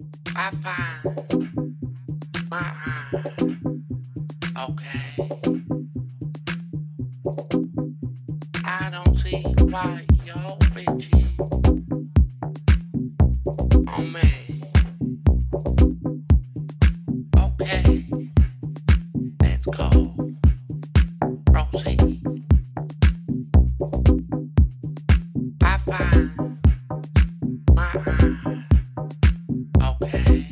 I find my eye. Okay. I don't see why y'all bitches on me. Okay. Let's go. Proceed. I find my eye. Okay.